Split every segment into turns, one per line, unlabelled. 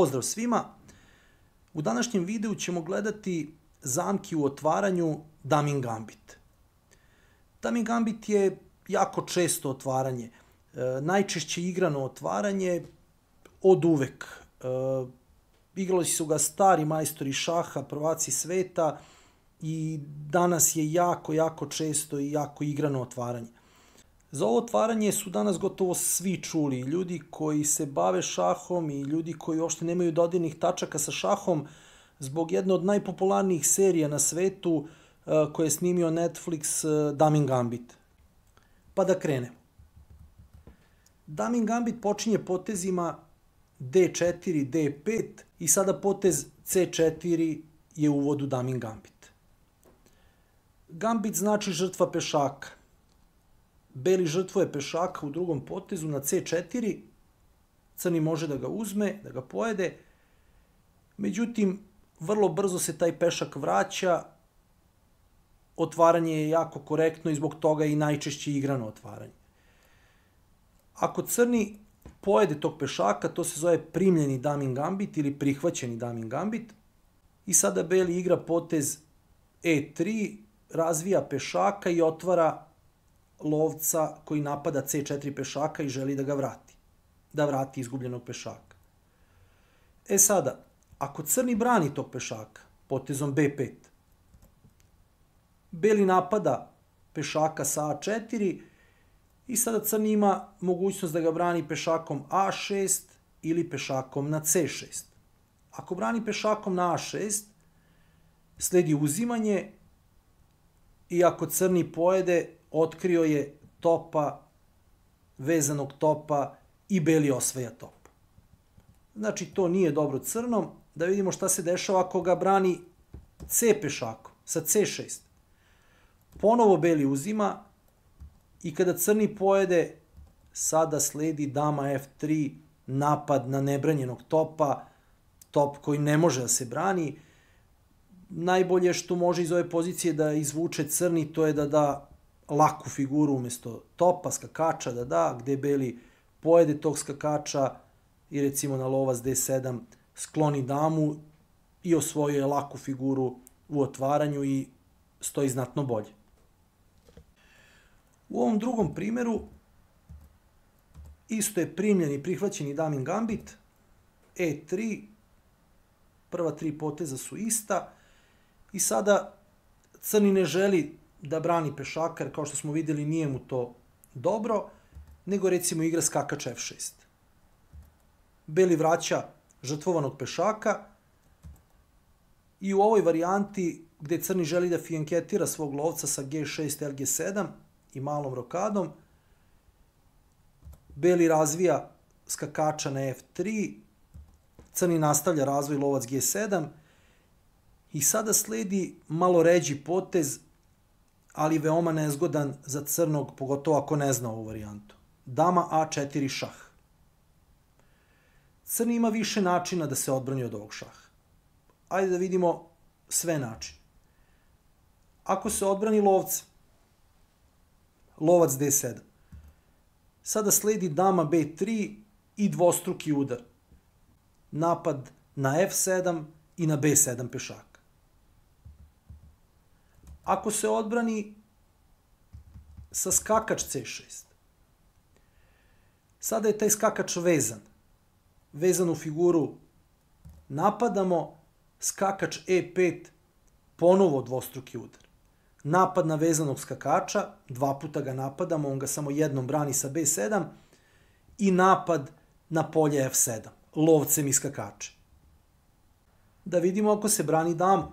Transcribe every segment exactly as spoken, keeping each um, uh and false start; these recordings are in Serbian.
Pozdrav svima! U današnjem videu ćemo gledati zamki u otvaranju Damin Gambit. Damin Gambit je jako često otvaranje, e, najčešće igrano otvaranje od uvek. E, igrali su ga stari majstori šaha, prvaci sveta i danas je jako, jako često i jako igrano otvaranje. Za ovo otvaranje su danas gotovo svi čuli, ljudi koji se bave šahom i ljudi koji uopšte nemaju dodirnih tačaka sa šahom, zbog jedne od najpopularnijih serija na svetu koje je snimio Netflix, Damin Gambit. Pa da krenemo. Damin Gambit počinje potezima D četiri, D pet i sada potez C četiri je uvod u Damin Gambit. Gambit znači žrtva pešaka. Beli žrtvuje pešaka u drugom potezu na C četiri, crni može da ga uzme, da ga pojede, međutim, vrlo brzo se taj pešak vraća, otvaranje je jako korektno i zbog toga i najčešće igrano otvaranje. Ako crni pojede tog pešaka, to se zove primljeni Damin Gambit ili prihvaćeni Damin Gambit i sada beli igra potez E tri, razvija pešaka i otvara lovca koji napada C četiri pešaka i želi da ga vrati. Da vrati izgubljenog pešaka. E sada, ako crni brani tog pešaka potezom B pet, beli napada pešaka sa A četiri i sada crni ima mogućnost da ga brani pešakom A šest ili pešakom na C šest. Ako brani pešakom na A šest, sledi uzimanje i ako crni pojede, otkrio je topa, vezanog topa i beli osvaja top. Znači, to nije dobro crnom. Da vidimo šta se dešava ako ga brani C pešakom sa C šest. Ponovo beli uzima i kada crni pojede, sada sledi dama F tri, napad na nebranjenog topa, top koji ne može da se brani. Najbolje što može iz ove pozicije da izvuče crni, to je da da laku figuru umjesto topa, skakača da da, gde beli pojede tog skakača i recimo na lovac D sedam skloni damu i osvojuje laku figuru u otvaranju i stoji znatno bolje. U ovom drugom primjeru isto je primljen i prihvaćeni Damin Gambit, E tri, prva tri poteza su ista i sada crni ne želi da brani pešaka, jer kao što smo vidjeli nije mu to dobro, nego recimo igra skakač F šest. Beli vraća žrtvovanog pešaka i u ovoj varijanti gde crni želi da fijanketira svog lovca sa G šest, L G sedam i malom rokadom, beli razvija skakača na F tri, crni nastavlja razvoj lovac G sedam i sada sledi malo ređi potez, ali veoma nezgodan za crnog, pogotovo ako ne zna ovu varijantu. Dama A četiri šah. Crni ima više načina da se odbrani od ovog šaha. Ajde da vidimo sve načine. Ako se odbrani lovcem, lovac D sedam, sada sledi dama B tri i dvostruki udar. Napad na F sedam i na B sedam pešaka. Ako se odbrani sa skakač C šest, sada je taj skakač vezan. Vezan u figuru napadamo, skakač E pet, ponovo dvostruki udar. Napad na vezanog skakača, dva puta ga napadamo, on ga samo jednom brani sa B sedam i napad na polje F sedam, lovcem i skakačem. Da vidimo ako se brani dama.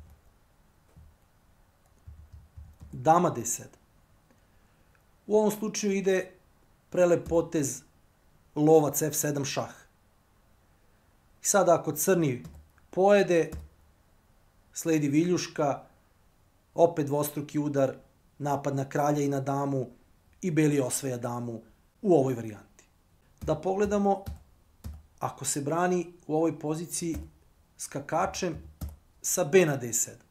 Dama D sedam. U ovom slučaju ide prelep potez lovac F sedam šah. I sada ako crni pojede, sledi viljuška, opet dvostruki udar, napad na kralja i na damu i beli osvaja damu u ovoj varijanti. Da pogledamo, ako se brani u ovoj poziciji skakačem sa B na D sedam.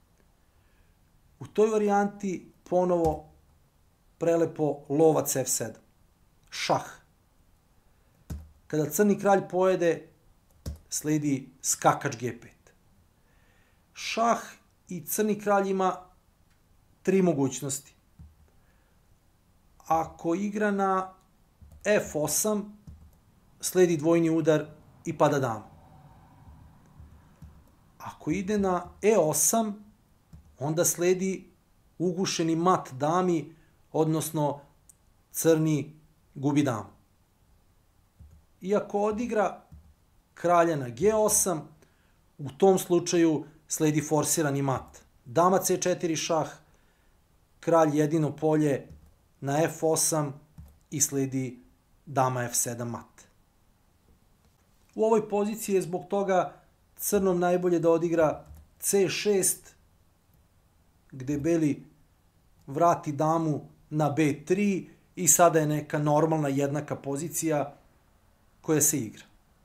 U toj varijanti ponovo prelepo lovac F sedam. Šah. Kada crni kralj pojede, sledi skakač ge pet. Šah i crni kralj ima tri mogućnosti. Ako igra na ef osam, sledi dvojni udar i pada dama. Ako ide na e osam, onda sledi ugušeni mat dami, odnosno crni gubi damu. I ako odigra kralja na ge osam, u tom slučaju sledi forsirani mat. Dama ce četiri šah, kralj jedino polje na ef osam i sledi dama ef sedam mat. U ovoj poziciji je zbog toga crnom najbolje da odigra ce šest, gde beli vrati damu na be tri i sada je neka normalna jednaka pozicija koja se igra.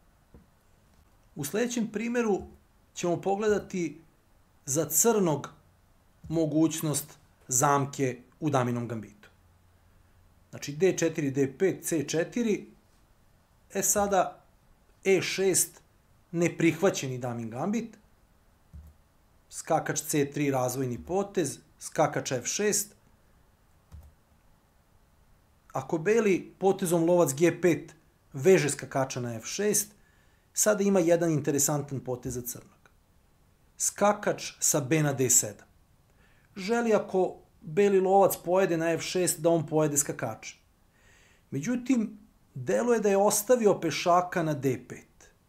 U sljedećem primjeru ćemo pogledati za crnog mogućnost zamke u daminom gambitu. Znači de četiri, de pet, ce četiri, e sada e šest neprihvaćeni damin gambit, skakač ce tri razvojni potez, skakač ef šest. Ako beli potezom lovac ge pet veže skakača na ef šest, sada ima jedan interesantan potez za crnog. Skakač sa b na de sedam. Želi ako beli lovac pojede na ef šest da on pojede skakača. Međutim, deluje da je ostavio pešaka na de pet.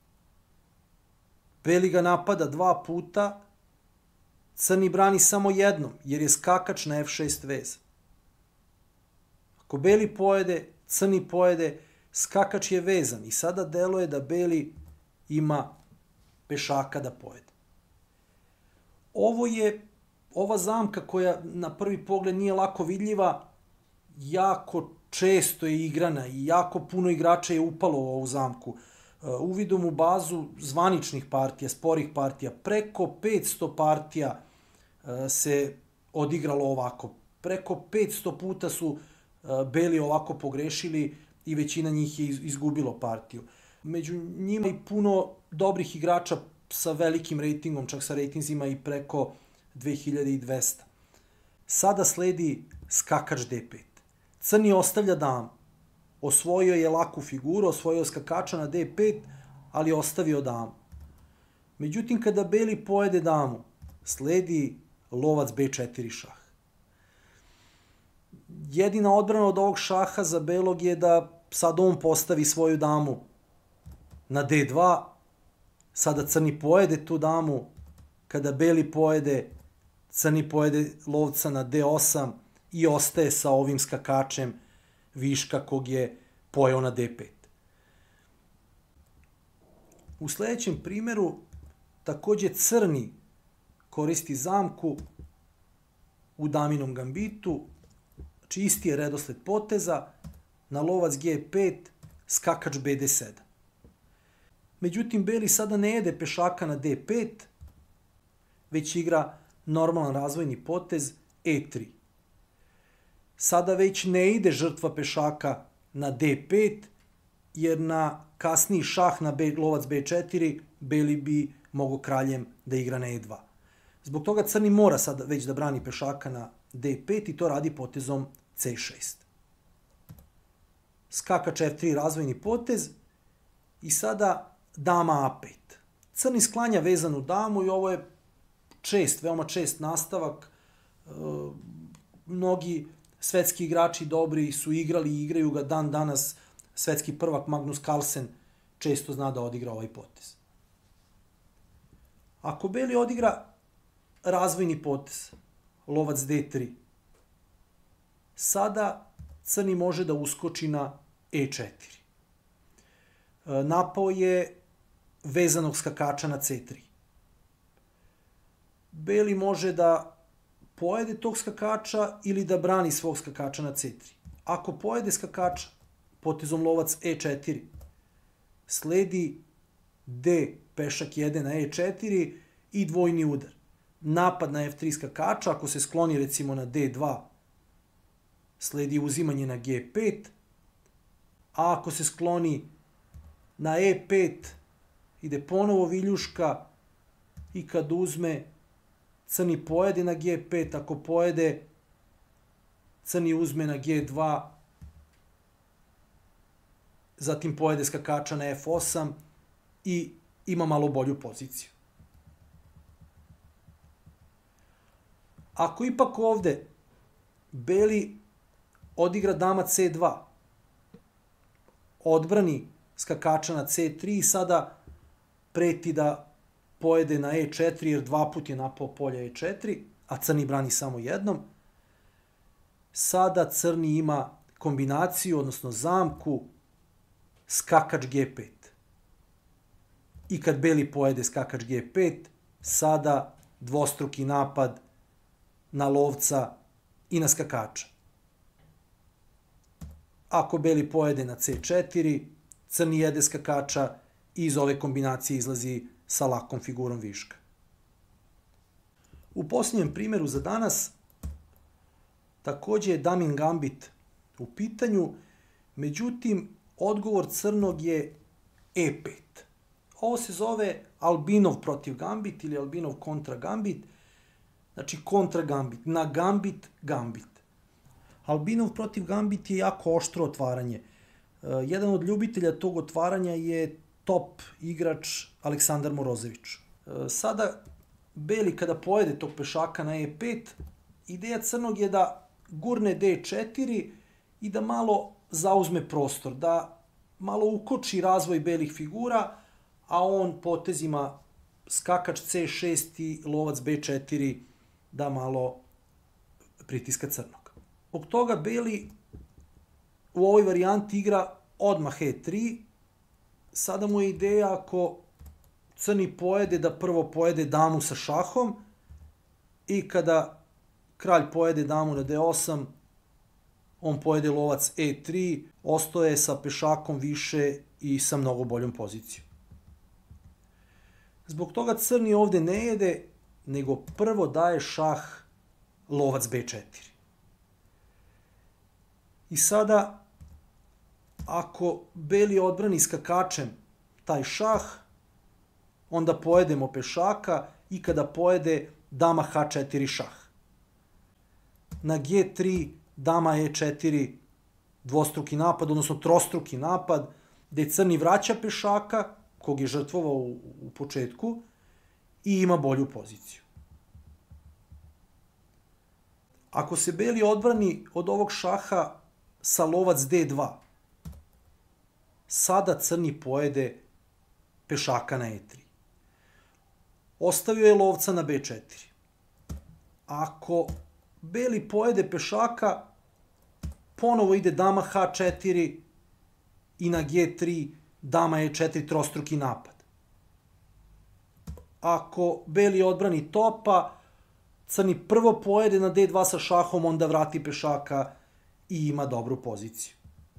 Beli ga napada dva puta, crni brani samo jednom, jer je skakač na ef šest vezan. Ako beli pojede, crni pojede, skakač je vezan i sada deluje da beli ima pešaka da pojede. Ovo je, ova zamka koja na prvi pogled nije lako vidljiva, jako često je igrana i jako puno igrača je upalo u ovu zamku. Uvidom u bazu zvaničnih partija, sporih partija, preko petsto partija se odigralo ovako. Preko petsto puta su beli ovako pogrešili i većina njih je izgubilo partiju. Među njima i puno dobrih igrača sa velikim rejtingom, čak sa rejtinzima i preko dve hiljade dvesta. Sada sledi skakač de pet. Crni ostavlja damu. Osvojio je laku figuru, osvojio skakača na de pet, ali ostavio damu. Međutim, kada beli pojede damu, sledi lovac be četiri šah. Jedina odbrana od ovog šaha za belog je da sad on postavi svoju damu na de dva, sada crni pojede tu damu, kada beli pojede, crni pojede lovca na de osam i ostaje sa ovim skakačem viška kog je pojeo na de pet. U sljedećem primjeru takođe crni koristi zamku u daminom gambitu, znači isti je redosled poteza, na lovac ge pet, skakač be de sedam. Međutim, beli sada ne jede pešaka na de pet, već igra normalan razvojni potez e tri. Sada već ne ide žrtva pešaka na de pet, jer na kasniji šah na B, lovac be četiri, beli bi mogo kraljem da igra na e dva. Zbog toga crni mora sada već da brani pešaka na de pet i to radi potezom ce šest. Skakač ef tri razvojni potez i sada dama a pet. Crni sklanja vezanu damu i ovo je čest, veoma čest nastavak. E, mnogi svetski igrači dobri su igrali i igraju ga dan danas. Svetski prvak Magnus Carlsen često zna da odigra ovaj potez. Ako beli odigra razvojni potez, lovac de tri, sada crni može da uskoči na e četiri. Napao je vezanog skakača na ce tri. Beli može da pojede tog skakača ili da brani svog skakača na ce tri. Ako pojede skakača potezom lovac e četiri, sledi d, pešak jede na e četiri i dvojni udar. Napad na ef tri skakača, ako se skloni recimo na de dva, sledi uzimanje na ge pet, a ako se skloni na e pet ide ponovo viljuška i kad uzme, crni pojede na ge pet, ako pojede, crni uzme na ge dva, zatim pojede skakača na ef osam i ima malo bolju poziciju. Ako ipak ovde beli odigra dama ce dva, odbrani skakača na ce tri i sada preti da pojede na e četiri jer dva put je napao polje e četiri, a crni brani samo jednom. Sada crni ima kombinaciju, odnosno zamku, skakač ge pet. I kad beli pojede skakač ge pet, sada dvostruki napad na lovca i na skakača. Ako beli pojede na ce četiri, crni jede skakača i iz ove kombinacije izlazi sa lakom figurom viška. U posljednjem primjeru za danas također je damin gambit u pitanju, međutim odgovor crnog je e pet. Ovo se zove Albinov protiv gambit ili Albinov kontra gambit, znači kontra gambit, na gambit gambit. Albinov protiv gambit je jako oštro otvaranje. Jedan od ljubitelja tog otvaranja je top igrač Aleksandar Morozević. Sada beli kada pojede tog pešaka na e pet, ideja crnog je da gurne de četiri i da malo zauzme prostor, da malo ukoči razvoj belih figura, a on potezima skakač ce šest i lovac be četiri da malo pritiska crnog. Zbog toga beli u ovoj varijanti igra odmah e tri. Sada mu je ideja ako crni pojede da prvo pojede damu sa šahom i kada kralj pojede damu na de osam, on pojede lovac e tri, ostaje sa pešakom više i sa mnogo boljom pozicijom. Zbog toga crni ovde ne jede, nego prvo daje šah lovac be četiri. I sada, ako beli odbrani skakačem taj šah, onda pojedemo pešaka i kada pojede dama ha četiri šah. Na ge tri dama e četiri dvostruki napad, odnosno trostruki napad, gde crni vraća pešaka, kog je žrtvovao u, u početku, i ima bolju poziciju. Ako se beli odbrani od ovog šaha sa lovac de dva, sada crni pojede pešaka na e tri. Ostavio je lovca na be četiri. Ako beli pojede pešaka, ponovo ide dama ha četiri i na ge tri dama e četiri trostruki napad. Ako beli odbrani topa, crni prvo pojede na de dva sa šahom, onda vrati pešaka i ima dobru poziciju.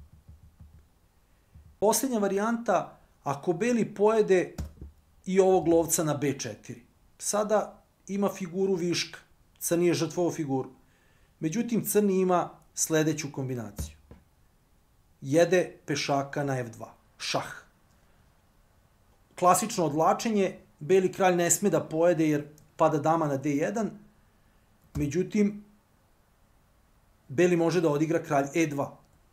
Posljednja varijanta, ako beli pojede i ovog lovca na be četiri. Sada ima figuru viška, crni je žrtvovao figuru. Međutim, crni ima sledeću kombinaciju. Jede pešaka na ef dva, šah. Klasično odvlačenje, beli kralj ne sme da pojede jer pada dama na de jedan, međutim, beli može da odigra kralj e dva.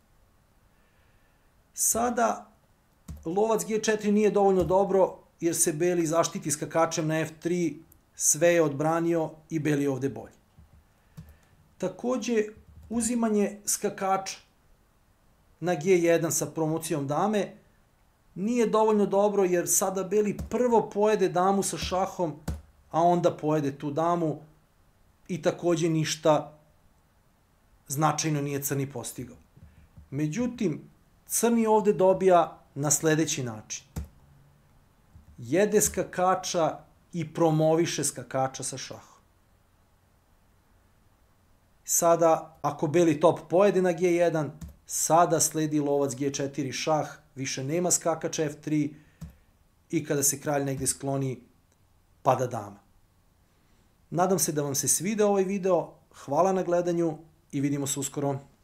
Sada, lovac ge četiri nije dovoljno dobro, jer se beli zaštiti skakačem na ef tri, sve je odbranio i beli je ovde bolji. Takođe, uzimanje skakača na ge jedan sa promocijom dame nije dovoljno dobro, jer sada beli prvo pojede damu sa šahom, a onda pojede tu damu i takođe ništa značajno nije crni postigao. Međutim, crni ovde dobija na sledeći način. Jede skakača i promoviše skakača sa šahom. Sada, ako beli top pojede na ge jedan, sada sledi lovac ge četiri šah, više nema skakača ef tri i kada se kralj negde skloni, pada dama. Nadam se da vam se sviđa ovaj video, hvala na gledanju i vidimo se uskoro.